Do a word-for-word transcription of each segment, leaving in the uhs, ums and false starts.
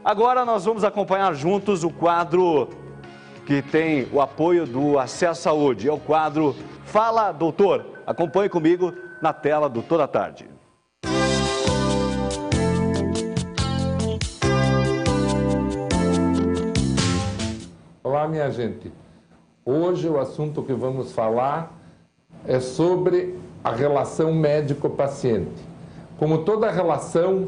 Agora nós vamos acompanhar juntos o quadro que tem o apoio do Acesso Saúde. É o quadro Fala Doutor. Acompanhe comigo na tela do Toda Tarde. Olá, minha gente. Hoje o assunto que vamos falar é sobre a relação médico-paciente. Como toda relação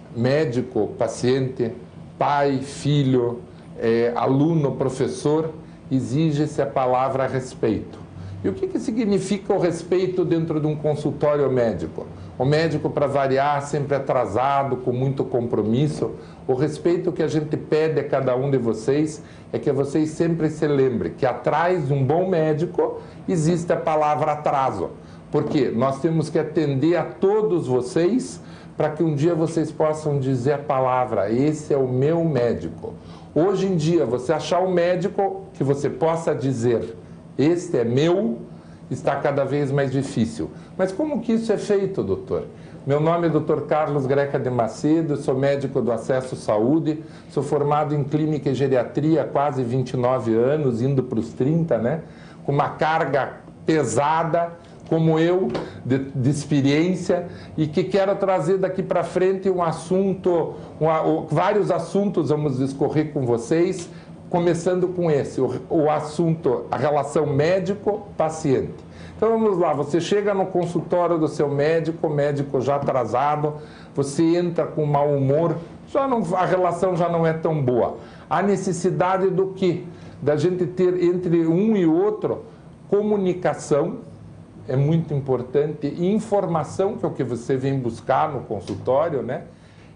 médico-paciente, pai, filho, é, aluno, professor, exige-se a palavra respeito. E o que, que significa o respeito dentro de um consultório médico? O médico, para variar, sempre atrasado, com muito compromisso. O respeito que a gente pede a cada um de vocês é que vocês sempre se lembrem que atrás de um bom médico existe a palavra atraso. Porque nós temos que atender a todos vocês para que um dia vocês possam dizer a palavra, esse é o meu médico. Hoje em dia, você achar um médico que você possa dizer, este é meu, está cada vez mais difícil. Mas como que isso é feito, doutor? Meu nome é doutor Carlos Greca de Macedo, sou médico do Acesso Saúde, sou formado em Clínica e Geriatria há quase vinte e nove anos, indo para os trinta, né? Com uma carga pesada, como eu, de, de experiência, e que quero trazer daqui para frente um assunto, um, vários assuntos vamos discorrer com vocês, começando com esse, o, o assunto, a relação médico-paciente. Então vamos lá, você chega no consultório do seu médico, o médico já atrasado, você entra com mau humor, já não, a relação já não é tão boa. A necessidade do quê? Da gente ter entre um e outro comunicação, é muito importante, informação, que é o que você vem buscar no consultório, né?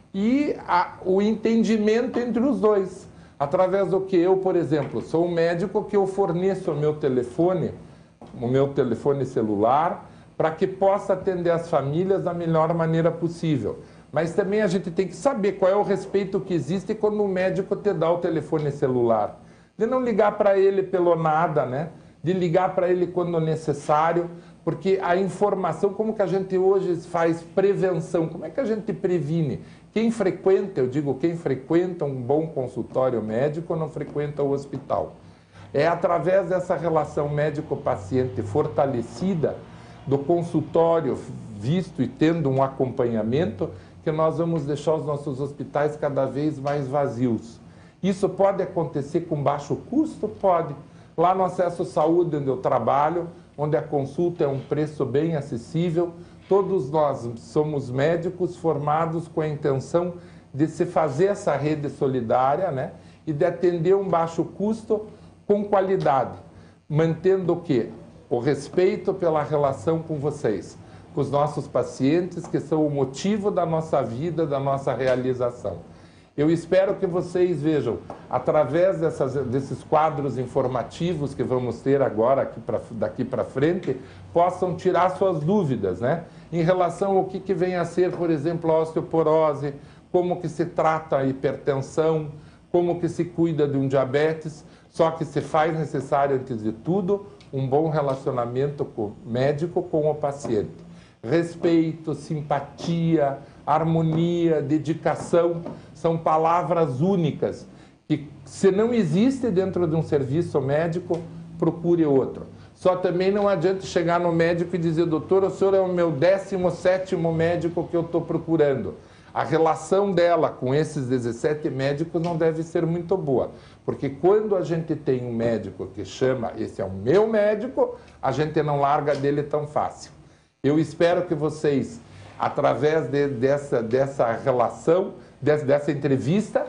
E a, o entendimento entre os dois. Através do que eu, por exemplo, sou um médico que eu forneço o meu telefone, o meu telefone celular, para que possa atender as famílias da melhor maneira possível. Mas também a gente tem que saber qual é o respeito que existe quando o médico te dá o telefone celular. De não ligar para ele pelo nada, né? De ligar para ele quando necessário, porque a informação, como que a gente hoje faz prevenção, como é que a gente previne? Quem frequenta, eu digo, quem frequenta um bom consultório médico não frequenta o hospital. É através dessa relação médico-paciente fortalecida, do consultório visto e tendo um acompanhamento, que nós vamos deixar os nossos hospitais cada vez mais vazios. Isso pode acontecer com baixo custo? Pode. Lá no Acesso Saúde, onde eu trabalho, onde a consulta é um preço bem acessível, todos nós somos médicos formados com a intenção de se fazer essa rede solidária, né? E de atender um baixo custo com qualidade, mantendo o quê? O respeito pela relação com vocês, com os nossos pacientes, que são o motivo da nossa vida, da nossa realização. Eu espero que vocês vejam, através dessas, desses quadros informativos que vamos ter agora, aqui pra, daqui para frente, possam tirar suas dúvidas, né? Em relação ao que, que vem a ser, por exemplo, a osteoporose, como que se trata a hipertensão, como que se cuida de um diabetes, só que se faz necessário, antes de tudo, um bom relacionamento com o médico com o paciente. Respeito, simpatia, harmonia, dedicação, são palavras únicas que, se não existe dentro de um serviço médico, procure outro. Só também não adianta chegar no médico e dizer, doutor, o senhor é o meu décimo sétimo médico que eu estou procurando. A relação dela com esses dezessete médicos não deve ser muito boa, porque quando a gente tem um médico que chama, esse é o meu médico, a gente não larga dele tão fácil. Eu espero que vocês, através de, dessa, dessa relação, dessa, dessa entrevista,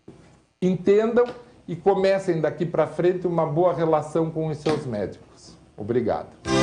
entendam e comecem daqui para frente uma boa relação com os seus médicos. Obrigado.